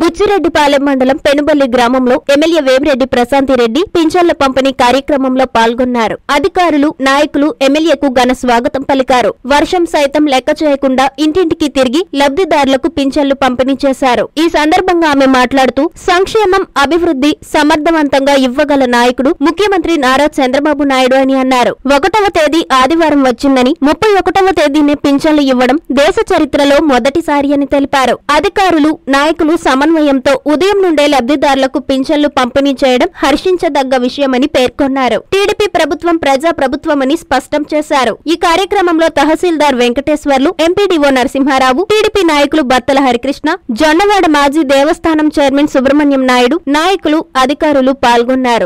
బుచ్చిరెడ్డిపాలెం మండలం పెనుబల్లి గ్రామంలో ఎమ్మెల్యే వేమిరెడ్డి ప్రశాంతిరెడ్డి పింఛన్ల పంపిణీ కార్యక్రమంలో పాల్గొన్నారు. అధికారులు, నాయకులు ఎమ్మెల్యేకు ఘన స్వాగతం పలికారు. వర్షం సైతం లెక్క చేయకుండా ఇంటింటికి తిరిగి లబ్ధిదారులకు పింఛన్లు పంపిణీ చేశారు. ఈ సందర్భంగా ఆమె మాట్లాడుతూ సంక్షేమం, అభివృద్ధి సమర్థవంతంగా ఇవ్వగల నాయకుడు ముఖ్యమంత్రి నారా చంద్రబాబు నాయుడు అని అన్నారు. 1వ తేదీ ఆదివారం వచ్చిందని 31వ తేదీనే పింఛన్లు ఇవ్వడం దేశ చరిత్రలో మొదటిసారి అని తెలిపారు. అధికారులు, నాయకులు సమన్వయంతో ఉదయం నుండే లబ్ధిదారులకు పింఛన్లు పంపిణీ చేయడం హర్షించదగ్గ విషయమని పేర్కొన్నారు. టీడీపీ ప్రభుత్వం ప్రజా ప్రభుత్వమని స్పష్టం చేశారు. ఈ కార్యక్రమంలో తహసీల్దార్ వెంకటేశ్వర్లు, ఎంపీడీఓ నరసింహారావు, టీడీపీ నాయకులు బత్తల హరికృష్ణ, జొన్నవాడ మాజీ దేవస్థానం చైర్మన్ సుబ్రహ్మణ్యం నాయుడు, నాయకులు, అధికారులు పాల్గొన్నారు.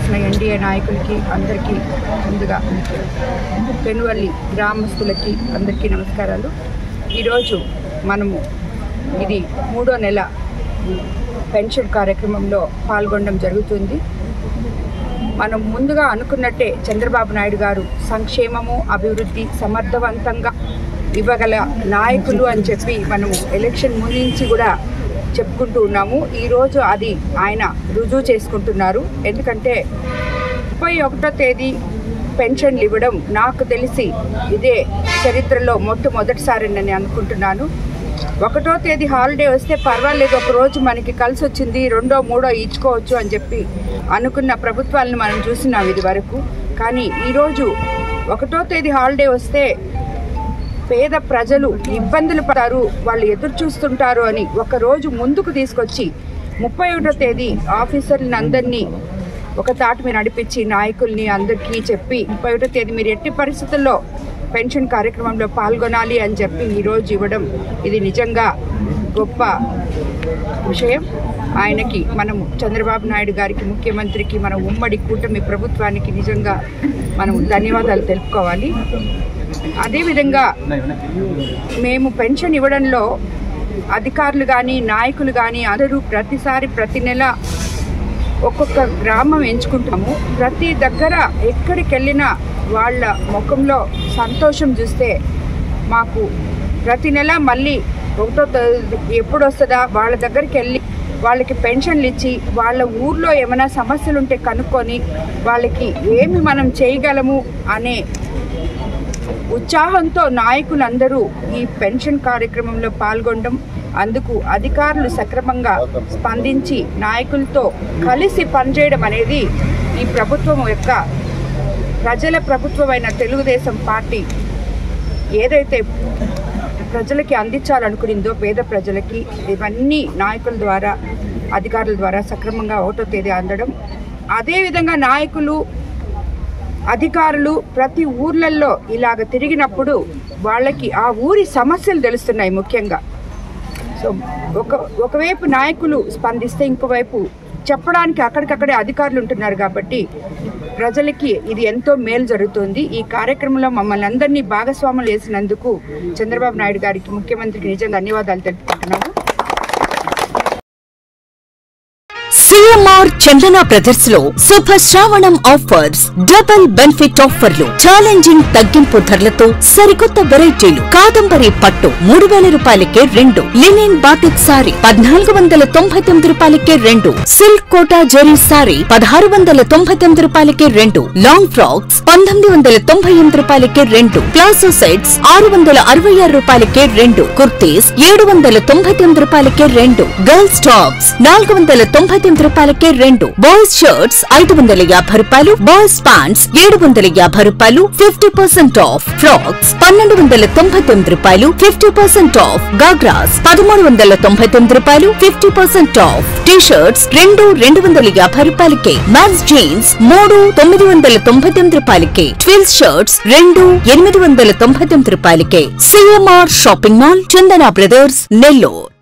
పెనుబల్లి గ్రామస్తులకి అందరికీ నమస్కారాలు. ఈరోజు మనము ఇది 3వ నెల పెన్షన్ కార్యక్రమంలో పాల్గొనడం జరుగుతుంది. మనం ముందుగా అనుకున్నట్టే చంద్రబాబు నాయుడు గారు సంక్షేమము, అభివృద్ధి సమర్థవంతంగా ఇవ్వగల నాయకులు అని చెప్పి మనము ఎలక్షన్ ముందు నుంచి కూడా చెప్పుకుంటూ ఉన్నాము. ఈరోజు అది ఆయన రుజువు చేసుకుంటున్నారు. ఎందుకంటే 31వ తేదీ పెన్షన్లు ఇవ్వడం నాకు తెలిసి ఇదే చరిత్రలో మొట్టమొదటిసారి నేను అనుకుంటున్నాను. 1వ తేదీ హాలిడే వస్తే పర్వాలేదు, ఒక రోజు మనకి కలిసి వచ్చింది, 2వ 3వ ఇచ్చుకోవచ్చు అని చెప్పి అనుకున్న ప్రభుత్వాలను మనం చూసినాం ఇది వరకు. కానీ ఈరోజు 1వ తేదీ హాలిడే వస్తే పేద ప్రజలు ఇబ్బందులు పడతారు, వాళ్ళు ఎదురు చూస్తుంటారు అని ఒక రోజు ముందుకు తీసుకొచ్చి 31వ తేదీ ఆఫీసర్లను అందరినీ ఒక తాటి మీద నడిపించి నాయకుల్ని అందరికీ చెప్పి 31వ తేదీ మీరు ఎట్టి పరిస్థితుల్లో పెన్షన్ కార్యక్రమంలో పాల్గొనాలి అని చెప్పి ఈరోజు ఇవ్వడం ఇది నిజంగా గొప్ప విషయం. ఆయనకి మనము చంద్రబాబు నాయుడు గారికి, ముఖ్యమంత్రికి, మన ఉమ్మడి కూటమి ప్రభుత్వానికి నిజంగా మనం ధన్యవాదాలు తెలుపుకోవాలి. అదేవిధంగా మేము పెన్షన్ ఇవ్వడంలో అధికారులు కానీ, నాయకులు కానీ అందరూ ప్రతి నెల ఒక్కొక్క గ్రామం ఎంచుకుంటాము. ప్రతి దగ్గర ఎక్కడికి వెళ్ళినా వాళ్ళ ముఖంలో సంతోషం చూస్తే మాకు ప్రతి నెల మళ్ళీ 1వ తేదీ ఎప్పుడు వస్తుందా వాళ్ళ దగ్గరికి వెళ్ళి వాళ్ళకి పెన్షన్లు ఇచ్చి వాళ్ళ ఊర్లో ఏమైనా సమస్యలు ఉంటే కనుక్కొని వాళ్ళకి ఏమి మనం చేయగలము అనే ఉత్సాహంతో నాయకులందరూ ఈ పెన్షన్ కార్యక్రమంలో పాల్గొనడం, అందుకు అధికారులు సక్రమంగా స్పందించి నాయకులతో కలిసి పనిచేయడం అనేది ఈ ప్రభుత్వం యొక్క ప్రజల ప్రభుత్వమైన తెలుగుదేశం పార్టీ ఏదైతే ప్రజలకి అందించాలనుకునిందో పేద ప్రజలకి ఇవన్నీ నాయకుల ద్వారా, అధికారుల ద్వారా సక్రమంగా 1వ తేదీ అందడం. అదేవిధంగా నాయకులు, అధికారులు ప్రతి ఊర్లలో ఇలాగ తిరిగినప్పుడు వాళ్ళకి ఆ ఊరి సమస్యలు తెలుస్తున్నాయి ముఖ్యంగా. సో ఒకవైపు నాయకులు స్పందిస్తే ఇంకోవైపు చెప్పడానికి అక్కడికక్కడే అధికారులు ఉంటున్నారు కాబట్టి ప్రజలకి ఇది ఎంతో మేలు జరుగుతుంది. ఈ కార్యక్రమంలో మమ్మల్ని అందరినీ భాగస్వాములు చేసినందుకు చంద్రబాబు నాయుడు గారికి, ముఖ్యమంత్రికి నిజంగా ధన్యవాదాలు తెలుపుకుంటున్నాము. సిఎంఆర్ చందన బ్రదర్స్ లో శుభ శ్రావణం ఆఫర్స్, డబుల్ బెనిఫిట్ ఆఫర్లు, ఛాలెంజింగ్ తగ్గింపు ధరలతో సరికొత్త వెరైటీలు. కాదంబరి పట్టు 3000 రూపాయలకే 2, లినిన్ బాటిక్ సారీ 1499 రూపాయలకే 2, సిల్క్ కోటా జరీ సారీ 1699 రూపాయలకే 2, లాంగ్ ఫ్రాక్స్ 1998 రూపాయలకే 2, ప్లాజో సెట్స్ 666 రూపాయలకే 2, కుర్తీస్ 799 రూపాయలకే 2, గర్ల్స్ టాప్స్ 499 రూపాయలకే 2, బాయ్స్ షర్ట్స్ 550 రూపాయలు, బాయ్స్ ప్యాంట్స్ 750 రూపాయలు, 50% ఆఫ్, ఫ్రాక్స్ 1299 రూపాయలు, 50% ఆఫ్, గాగ్రాస్ 1399 రూపాయలు, 50% ఆఫ్, టీ షర్ట్స్ 250 రూపాయలకే, మ్యాన్స్ జీన్స్ 999 రూపాయలకే, ట్విల్స్ షర్ట్స్ 899 రూపాయలకే. CMR shopping mall, Chandana brothers, Nellore.